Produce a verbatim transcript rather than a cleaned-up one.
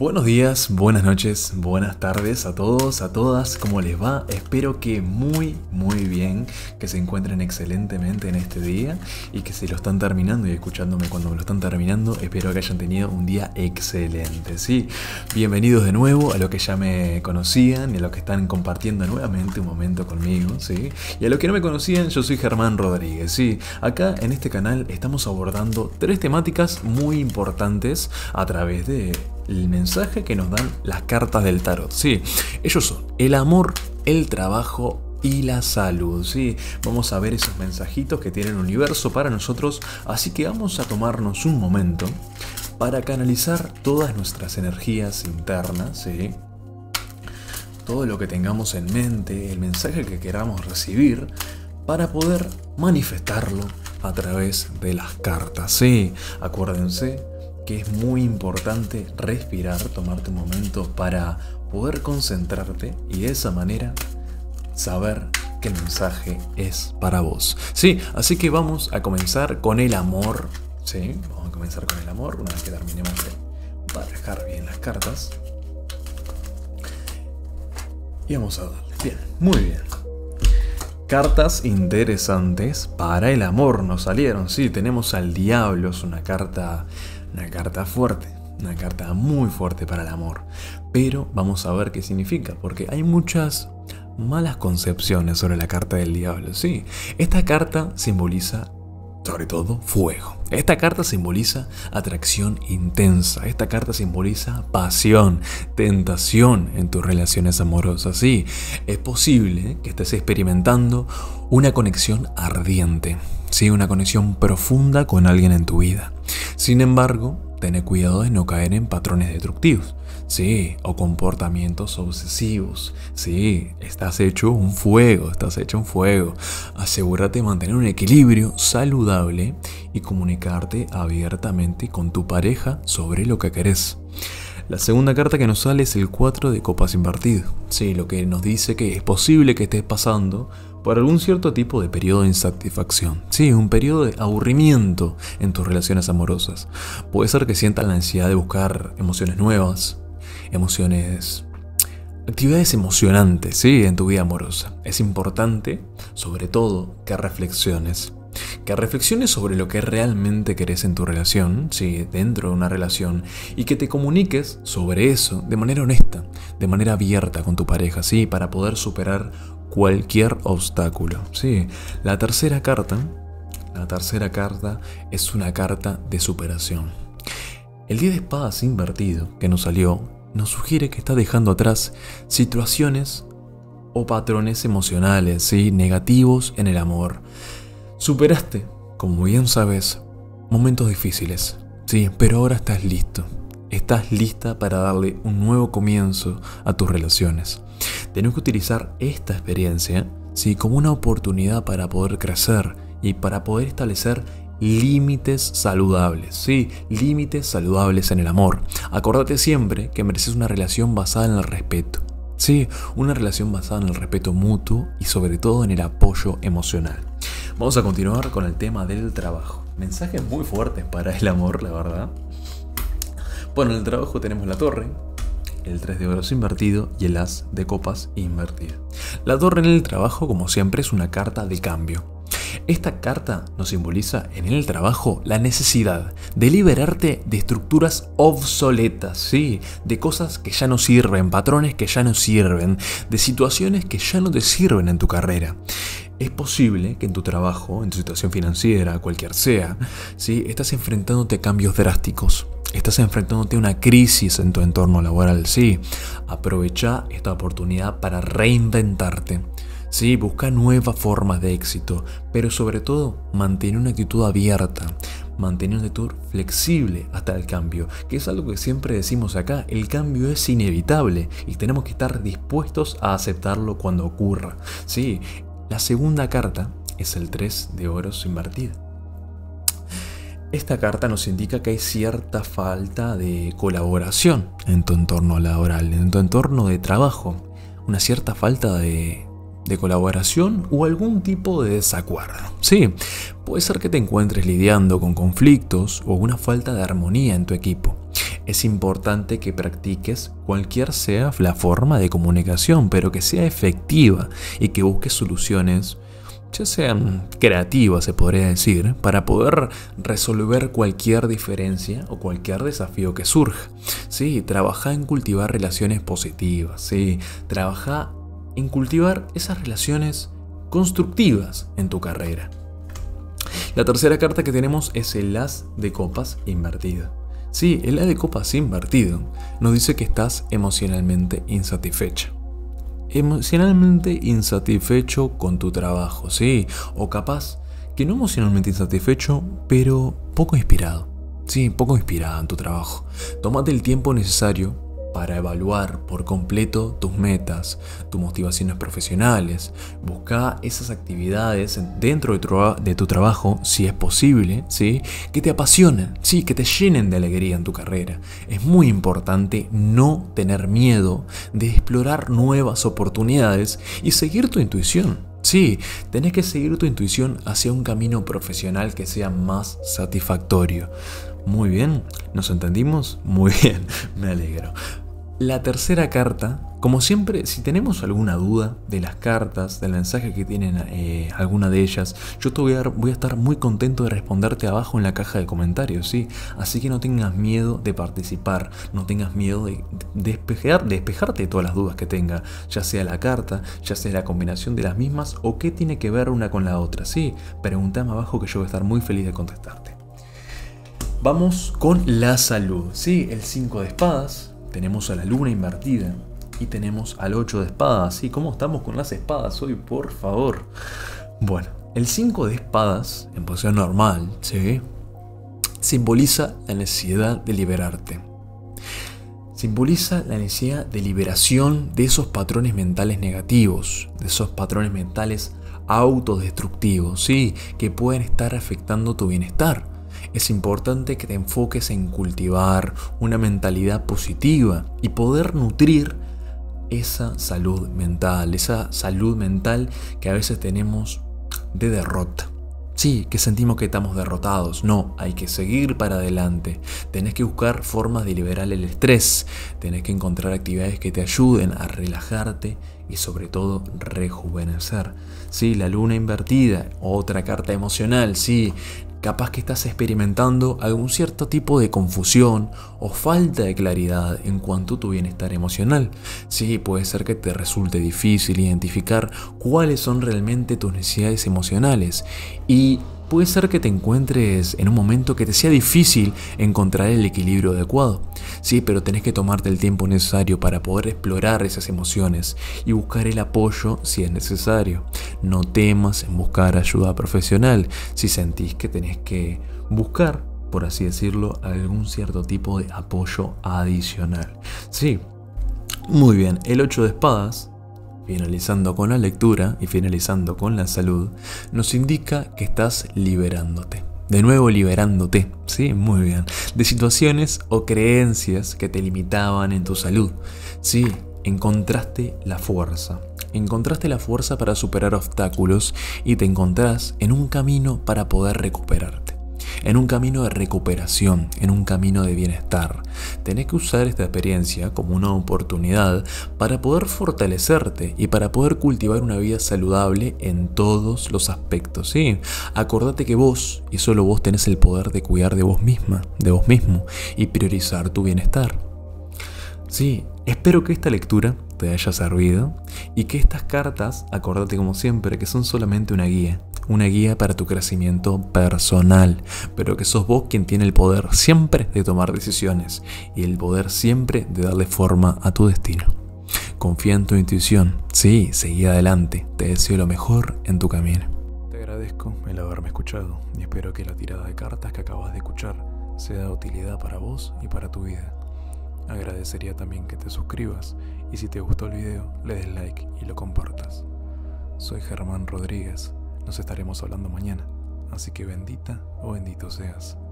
Buenos días, buenas noches, buenas tardes a todos, a todas, ¿cómo les va? Espero que muy, muy bien, que se encuentren excelentemente en este día y que si lo están terminando y escuchándome cuando me lo están terminando, espero que hayan tenido un día excelente, ¿sí? Bienvenidos de nuevo a los que ya me conocían y a los que están compartiendo nuevamente un momento conmigo, ¿sí? Y a los que no me conocían, yo soy Germán Rodríguez, ¿sí? Acá en este canal estamos abordando tres temáticas muy importantes a través de el mensaje que nos dan las cartas del tarot. Sí, ellos son el amor, el trabajo y la salud. Sí, vamos a ver esos mensajitos que tiene el universo para nosotros, así que vamos a tomarnos un momento para canalizar todas nuestras energías internas, ¿sí? Todo lo que tengamos en mente, el mensaje que queramos recibir, para poder manifestarlo a través de las cartas. Sí, acuérdense que es muy importante respirar, tomarte un momento para poder concentrarte y de esa manera saber que el mensaje es para vos. Sí, así que vamos a comenzar con el amor. Sí, vamos a comenzar con el amor una vez que terminemos de barajar bien las cartas. Y vamos a darle. Bien, muy bien. Cartas interesantes para el amor nos salieron. Sí, tenemos al diablo, es una carta... Una carta fuerte, una carta muy fuerte para el amor. Pero vamos a ver qué significa, porque hay muchas malas concepciones sobre la carta del diablo. Sí, esta carta simboliza, sobre todo, fuego. Esta carta simboliza atracción intensa. Esta carta simboliza pasión, tentación en tus relaciones amorosas. Sí, es posible que estés experimentando una conexión ardiente. Sí, una conexión profunda con alguien en tu vida. Sin embargo, ten cuidado de no caer en patrones destructivos, sí, o comportamientos obsesivos. Sí, estás hecho un fuego, estás hecho un fuego. Asegúrate de mantener un equilibrio saludable y comunicarte abiertamente con tu pareja sobre lo que querés. La segunda carta que nos sale es el cuatro de copas invertido. Sí, lo que nos dice que es posible que estés pasando por algún cierto tipo de periodo de insatisfacción. Sí, un periodo de aburrimiento en tus relaciones amorosas. Puede ser que sientas la necesidad de buscar emociones nuevas, emociones, actividades emocionantes, sí, en tu vida amorosa. Es importante, sobre todo, que reflexiones. Que reflexiones sobre lo que realmente querés en tu relación, sí, dentro de una relación, y que te comuniques sobre eso de manera honesta, de manera abierta con tu pareja, sí, para poder superar cualquier obstáculo. Sí, la tercera carta, la tercera carta es una carta de superación. El diez de espadas invertido que nos salió nos sugiere que estás dejando atrás situaciones o patrones emocionales, sí, negativos en el amor. Superaste, como bien sabes, momentos difíciles, sí, pero ahora estás listo. Estás lista para darle un nuevo comienzo a tus relaciones. Tenés que utilizar esta experiencia, sí, como una oportunidad para poder crecer y para poder establecer límites saludables, sí, límites saludables en el amor. Acordate siempre que mereces una relación basada en el respeto, sí, una relación basada en el respeto mutuo y sobre todo en el apoyo emocional. Vamos a continuar con el tema del trabajo. Mensajes muy fuertes para el amor, la verdad. Bueno, en el trabajo tenemos la torre, el tres de oros invertido y el as de copas invertido. La torre en el trabajo, como siempre, es una carta de cambio. Esta carta nos simboliza en el trabajo la necesidad de liberarte de estructuras obsoletas, sí, de cosas que ya no sirven, patrones que ya no sirven, de situaciones que ya no te sirven en tu carrera. Es posible que en tu trabajo, en tu situación financiera, cualquier sea, ¿sí?, estás enfrentándote a cambios drásticos. Estás enfrentándote a una crisis en tu entorno laboral, sí. Aprovecha esta oportunidad para reinventarte. Sí, busca nuevas formas de éxito, pero sobre todo, mantén una actitud abierta, mantén una actitud flexible hasta el cambio, que es algo que siempre decimos acá. El cambio es inevitable y tenemos que estar dispuestos a aceptarlo cuando ocurra. Sí, la segunda carta es el tres de oros invertido. Esta carta nos indica que hay cierta falta de colaboración en tu entorno laboral, en tu entorno de trabajo, una cierta falta de, de colaboración o algún tipo de desacuerdo. Sí, puede ser que te encuentres lidiando con conflictos o una falta de armonía en tu equipo. es importante que practiques cualquier sea la forma de comunicación, pero que sea efectiva y que busques soluciones, ya sean creativas, se podría decir, para poder resolver cualquier diferencia o cualquier desafío que surja. Sí, trabaja en cultivar relaciones positivas, sí, trabaja en cultivar esas relaciones constructivas en tu carrera. La tercera carta que tenemos es el as de copas invertido. Sí, el as de copas invertido nos dice que estás emocionalmente insatisfecha. Emocionalmente insatisfecho con tu trabajo, sí, o capaz que no emocionalmente insatisfecho, pero poco inspirado, sí, poco inspirado en tu trabajo. Tómate el tiempo necesario para evaluar por completo tus metas, tus motivaciones profesionales. Busca esas actividades dentro de tu, de tu trabajo, si es posible, ¿sí? Que te apasionen, ¿sí? Que te llenen de alegría en tu carrera. Es muy importante no tener miedo de explorar nuevas oportunidades y seguir tu intuición. Sí, tenés que seguir tu intuición hacia un camino profesional que sea más satisfactorio. Muy bien, ¿nos entendimos? Muy bien, me alegro. La tercera carta, como siempre, si tenemos alguna duda de las cartas, del mensaje que tienen eh, alguna de ellas, yo te voy a, voy a estar muy contento de responderte abajo en la caja de comentarios, ¿sí? Así que no tengas miedo de participar, no tengas miedo de, de, despejar, de despejarte de todas las dudas que tenga, ya sea la carta, ya sea la combinación de las mismas o qué tiene que ver una con la otra, ¿sí? Preguntame abajo que yo voy a estar muy feliz de contestarte. Vamos con la salud, ¿sí? El cinco de espadas. Tenemos a la luna invertida y tenemos al ocho de espadas. ¿Sí? ¿Cómo estamos con las espadas hoy? Por favor. Bueno, el cinco de espadas, en posición normal, ¿sí? Simboliza la necesidad de liberarte. Simboliza la necesidad de liberación de esos patrones mentales negativos, de esos patrones mentales autodestructivos, ¿sí? Que pueden estar afectando tu bienestar. Es importante que te enfoques en cultivar una mentalidad positiva y poder nutrir esa salud mental, esa salud mental que a veces tenemos de derrota. Sí, que sentimos que estamos derrotados. No, hay que seguir para adelante. Tenés que buscar formas de liberar el estrés. Tenés que encontrar actividades que te ayuden a relajarte y sobre todo rejuvenecer. Sí, la luna invertida, otra carta emocional, sí. Capaz que estás experimentando algún cierto tipo de confusión o falta de claridad en cuanto a tu bienestar emocional. Sí, puede ser que te resulte difícil identificar cuáles son realmente tus necesidades emocionales y puede ser que te encuentres en un momento que te sea difícil encontrar el equilibrio adecuado. Sí, pero tenés que tomarte el tiempo necesario para poder explorar esas emociones y buscar el apoyo si es necesario. No temas en buscar ayuda profesional si sentís que tenés que buscar, por así decirlo, algún cierto tipo de apoyo adicional. Sí, muy bien, el ocho de espadas, finalizando con la lectura y finalizando con la salud, nos indica que estás liberándote. De nuevo liberándote, sí, muy bien, de situaciones o creencias que te limitaban en tu salud. Sí, encontraste la fuerza. Encontraste la fuerza para superar obstáculos y te encontrás en un camino para poder recuperarte. En un camino de recuperación, en un camino de bienestar. Tenés que usar esta experiencia como una oportunidad para poder fortalecerte y para poder cultivar una vida saludable en todos los aspectos, ¿sí? Acordate que vos, y solo vos, tenés el poder de cuidar de vos misma, de vos mismo, y priorizar tu bienestar. Sí, espero que esta lectura te haya servido y que estas cartas, acordate como siempre, que son solamente una guía. Una guía para tu crecimiento personal, pero que sos vos quien tiene el poder siempre de tomar decisiones y el poder siempre de darle forma a tu destino. Confía en tu intuición, sí, seguí adelante, te deseo lo mejor en tu camino. Te agradezco el haberme escuchado y espero que la tirada de cartas que acabas de escuchar sea de utilidad para vos y para tu vida. Agradecería también que te suscribas y si te gustó el video le des like y lo compartas. Soy Germán Rodríguez. Nos estaremos hablando mañana, así que bendita o bendito seas.